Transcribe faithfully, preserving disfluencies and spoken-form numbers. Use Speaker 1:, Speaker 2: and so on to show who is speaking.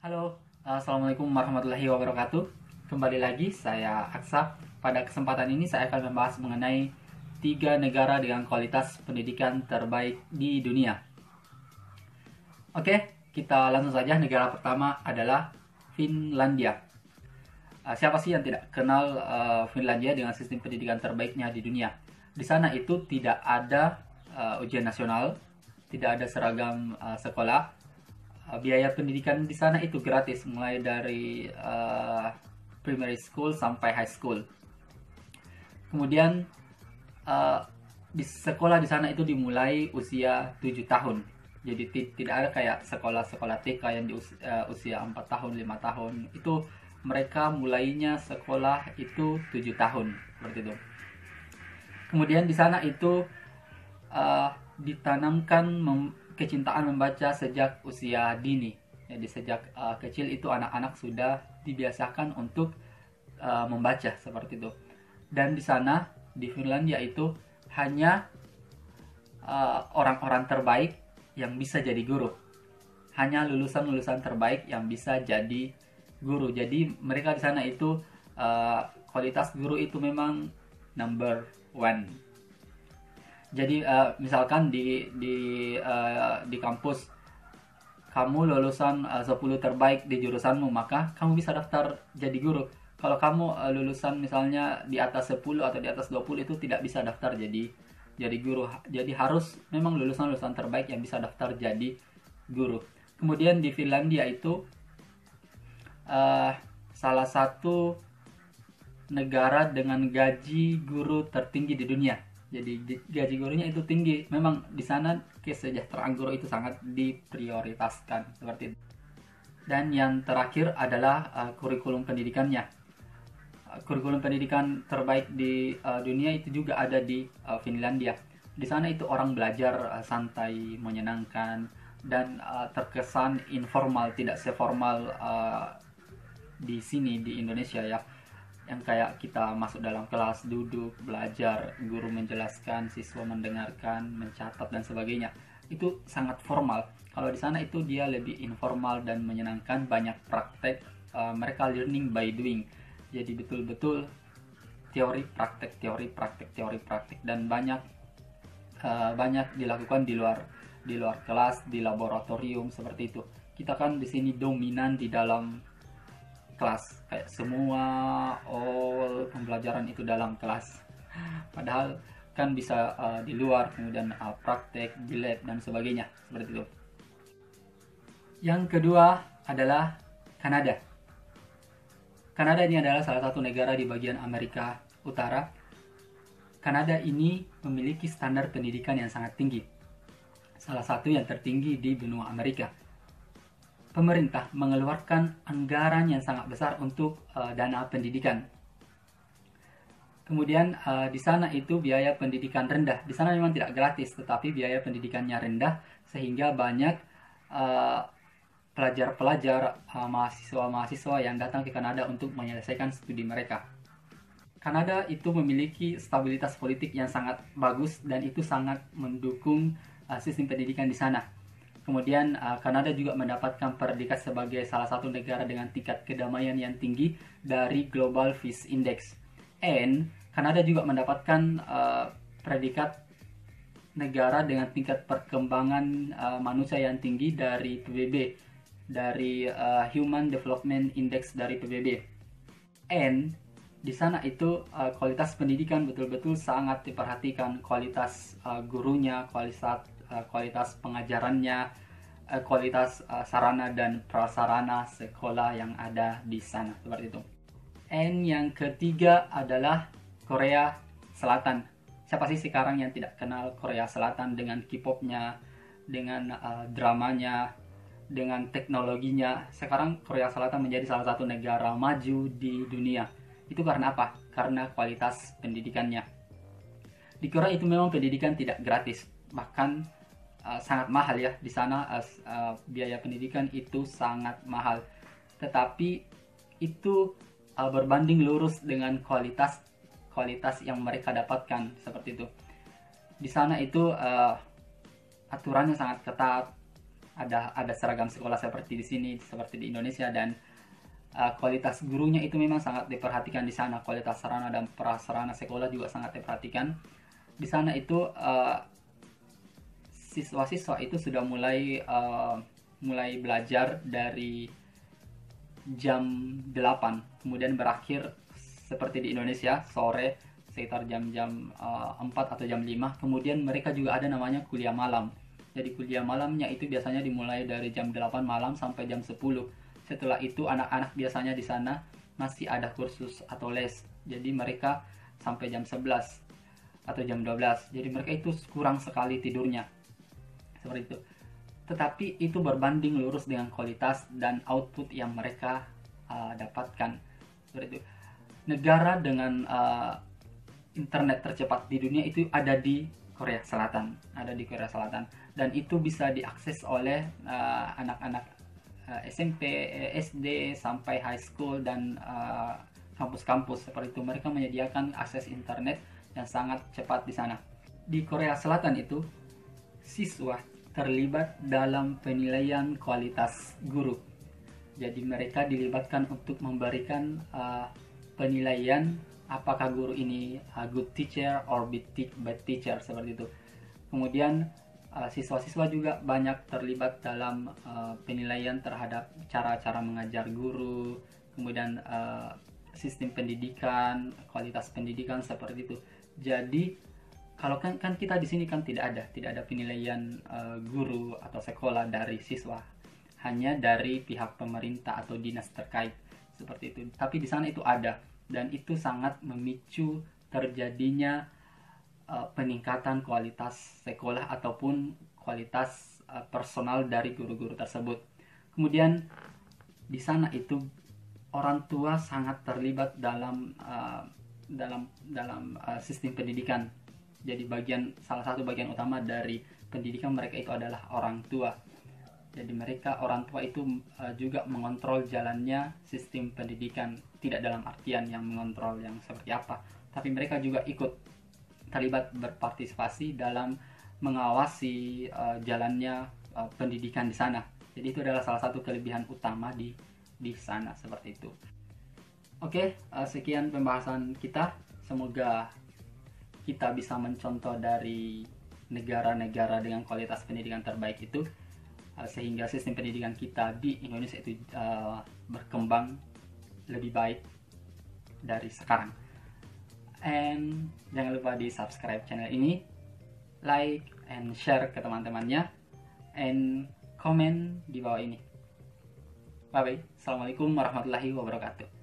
Speaker 1: Halo, Assalamualaikum warahmatullahi wabarakatuh. Kembali lagi, saya Aksa. Pada kesempatan ini saya akan membahas mengenai tiga negara dengan kualitas pendidikan terbaik di dunia. Oke, kita langsung saja. Negara pertama adalah Finlandia. Uh, siapa sih yang tidak kenal uh, Finlandia dengan sistem pendidikan terbaiknya di dunia? Di sana itu tidak ada uh, ujian nasional, tidak ada seragam uh, sekolah. Uh, biaya pendidikan di sana itu gratis, mulai dari uh, primary school sampai high school. Kemudian uh, di sekolah di sana itu dimulai usia tujuh tahun. Jadi tidak ada kayak sekolah-sekolah T K yang di usia, uh, usia empat tahun, lima tahun. Itu mereka mulainya sekolah itu tujuh tahun, seperti itu. Kemudian di sana itu uh, ditanamkan mem kecintaan membaca sejak usia dini. Jadi sejak uh, kecil itu anak-anak sudah dibiasakan untuk uh, membaca, seperti itu. Dan di sana di Finlandia itu hanya orang-orang uh, terbaik yang bisa jadi guru. Hanya lulusan-lulusan terbaik yang bisa jadi guru. Jadi mereka di sana itu uh, kualitas guru itu memang number one. Jadi uh, misalkan di di uh, di kampus kamu lulusan uh, sepuluh terbaik di jurusanmu, maka kamu bisa daftar jadi guru. Kalau kamu uh, lulusan misalnya di atas sepuluh atau di atas dua puluh itu tidak bisa daftar jadi jadi guru. Jadi harus memang lulusan-lulusan terbaik yang bisa daftar jadi guru. Kemudian di Finlandia itu uh, salah satu negara dengan gaji guru tertinggi di dunia. Jadi gaji gurunya itu tinggi. Memang di sana kesejahteraan guru itu sangat diprioritaskan, seperti itu. Dan yang terakhir adalah uh, kurikulum pendidikannya. Uh, kurikulum pendidikan terbaik di uh, dunia itu juga ada di uh, Finlandia. Di sana itu orang belajar uh, santai, menyenangkan, dan uh, terkesan informal, tidak seformal uh, di sini di Indonesia ya, yang kayak kita masuk dalam kelas, duduk, belajar, guru menjelaskan, siswa mendengarkan, mencatat dan sebagainya. Itu sangat formal. Kalau di sana itu dia lebih informal dan menyenangkan, banyak praktek. Uh, mereka learning by doing. Jadi betul-betul teori praktek, teori praktek, teori praktek, dan banyak uh, banyak dilakukan di luar di luar kelas, di laboratorium, seperti itu. Kita kan di sini dominan di dalam kelas, kayak semua all pembelajaran itu dalam kelas. Padahal kan bisa uh, di luar, kemudian uh, praktek di lab dan sebagainya, seperti itu. Yang kedua adalah Kanada. Kanada ini adalah salah satu negara di bagian Amerika Utara. Kanada ini memiliki standar pendidikan yang sangat tinggi, salah satu yang tertinggi di benua Amerika. Pemerintah mengeluarkan anggaran yang sangat besar untuk uh, dana pendidikan. Kemudian uh, di sana itu biaya pendidikan rendah. Di sana memang tidak gratis, tetapi biaya pendidikannya rendah sehingga banyak uh, pelajar-pelajar, uh, mahasiswa-mahasiswa yang datang ke Kanada untuk menyelesaikan studi mereka. Kanada itu memiliki stabilitas politik yang sangat bagus dan itu sangat mendukung uh, sistem pendidikan di sana. Kemudian uh, Kanada juga mendapatkan predikat sebagai salah satu negara dengan tingkat kedamaian yang tinggi dari Global Peace Index. And Kanada juga mendapatkan uh, predikat negara dengan tingkat perkembangan uh, manusia yang tinggi dari P B B, dari uh, Human Development Index dari P B B. And di sana itu uh, kualitas pendidikan betul-betul sangat diperhatikan, kualitas uh, gurunya, kualitas uh, kualitas pengajarannya, uh, kualitas uh, sarana dan prasarana sekolah yang ada di sana, seperti itu. And yang ketiga adalah Korea Selatan. Siapa sih sekarang yang tidak kenal Korea Selatan dengan K-popnya, dengan uh, dramanya, dengan teknologinya? Sekarang Korea Selatan menjadi salah satu negara maju di dunia. Itu karena apa? Karena kualitas pendidikannya. Di Korea itu memang pendidikan tidak gratis, bahkan uh, sangat mahal ya. Di sana uh, uh, biaya pendidikan itu sangat mahal. Tetapi itu uh, berbanding lurus dengan kualitas kualitas yang mereka dapatkan, seperti itu. Di sana itu uh, aturannya sangat ketat, ada ada seragam sekolah seperti di sini, seperti di Indonesia, dan uh, kualitas gurunya itu memang sangat diperhatikan di sana. Kualitas sarana dan prasarana sekolah juga sangat diperhatikan di sana. Itu uh, siswa-siswa itu sudah mulai uh, mulai belajar dari jam delapan, kemudian berakhir seperti di Indonesia sore sekitar jam-jam uh, empat atau jam lima. Kemudian mereka juga ada namanya kuliah malam. Jadi kuliah malamnya itu biasanya dimulai dari jam delapan malam sampai jam sepuluh. Setelah itu anak-anak biasanya di sana masih ada kursus atau les. Jadi mereka sampai jam sebelas atau jam dua belas. Jadi mereka itu kurang sekali tidurnya. Seperti itu. Tetapi itu berbanding lurus dengan kualitas dan output yang mereka uh, dapatkan. Seperti itu. Negara dengan uh, internet tercepat di dunia itu ada di Korea Selatan, ada di Korea Selatan, dan itu bisa diakses oleh uh, anak-anak uh, S M P, S D sampai high school dan uh, kampus-kampus seperti itu. Mereka menyediakan akses internet yang sangat cepat di sana. Di Korea Selatan itu siswa terlibat dalam penilaian kualitas guru. Jadi mereka dilibatkan untuk memberikan uh, penilaian apakah guru ini a good teacher or bad teacher, seperti itu. Kemudian uh, siswa-siswa juga banyak terlibat dalam uh, penilaian terhadap cara-cara mengajar guru, kemudian uh, sistem pendidikan, kualitas pendidikan, seperti itu. Jadi kalau kan kan kita di sini kan tidak ada tidak ada penilaian uh, guru atau sekolah dari siswa, hanya dari pihak pemerintah atau dinas terkait, seperti itu. Tapi di sana itu ada, dan itu sangat memicu terjadinya uh, peningkatan kualitas sekolah ataupun kualitas uh, personal dari guru-guru tersebut. Kemudian di sana itu orang tua sangat terlibat dalam uh, dalam dalam uh, sistem pendidikan. Jadi bagian salah satu bagian utama dari pendidikan mereka itu adalah orang tua. Jadi mereka orang tua itu uh, juga mengontrol jalannya sistem pendidikan, tidak dalam artian yang mengontrol yang seperti apa, tapi mereka juga ikut terlibat berpartisipasi dalam mengawasi uh, jalannya uh, pendidikan di sana. Jadi itu adalah salah satu kelebihan utama di di sana, seperti itu. Oke, uh, sekian pembahasan kita. Semoga kita bisa mencontoh dari negara-negara dengan kualitas pendidikan terbaik itu, uh, sehingga sistem pendidikan kita di Indonesia itu uh, berkembang lebih baik dari sekarang. And jangan lupa di subscribe channel ini, like and share ke teman-temannya, and comment di bawah ini. Bye bye. Assalamualaikum warahmatullahi wabarakatuh.